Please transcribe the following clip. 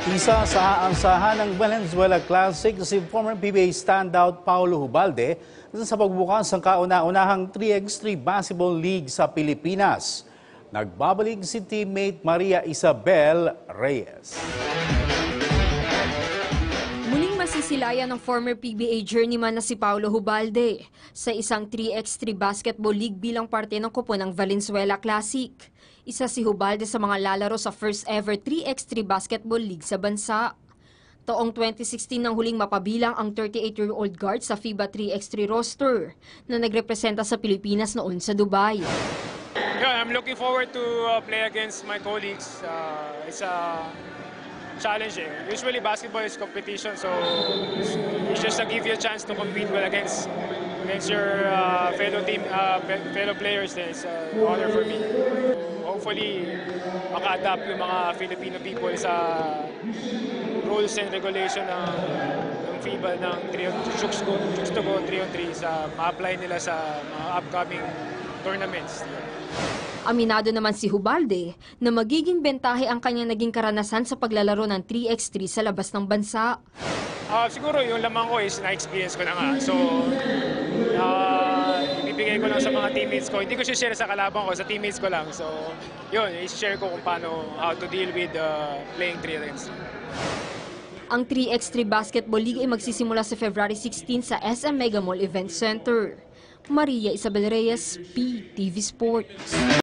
Isa sa aansahan ng Valenzuela Classic si former PBA standout Paulo Hubalde sa pagbukas ng kauna-unahang 3x3 Basketball League sa Pilipinas. Nagbabalik si teammate Maria Isabel Reyes. Muling masisilayan ng former PBA journeyman na si Paulo Hubalde sa isang 3x3 Basketball League bilang parte ng kupo ng Valenzuela Classic. Isa si Hubalde sa mga lalaro sa first ever 3x3 Basketball League sa bansa. Taong 2016 nang huling mapabilang ang 38-year-old guard sa FIBA 3x3 roster na nagrepresenta sa Pilipinas noon sa Dubai. Yeah, I'm looking forward to play against my colleagues. It's challenging. Usually basketball is competition, so it's just to give you a chance to compete well against your fellow players. It's an honor for me. Hopefully, maka-adapt yung mga Filipino people sa rules and regulation ng FIBA ng 3-on-3 sa ma-apply nila sa mga upcoming tournaments. Aminado naman si Hubalde na magiging bentahe ang kanyang naging karanasan sa paglalaro ng 3x3 sa labas ng bansa. Siguro yung lamang ko is na-experience ko na nga. So, ibibigay ko lang sa mga teammates ko. Hindi ko share sa kalabang ko, sa teammates ko lang. So, yun, i-share ko kung how to deal with playing 3x3. Ang 3x3 Basketball League ay magsisimula sa February 16 sa SM Mega Mall Event Center. Maria Isabel Reyes, PTV Sports.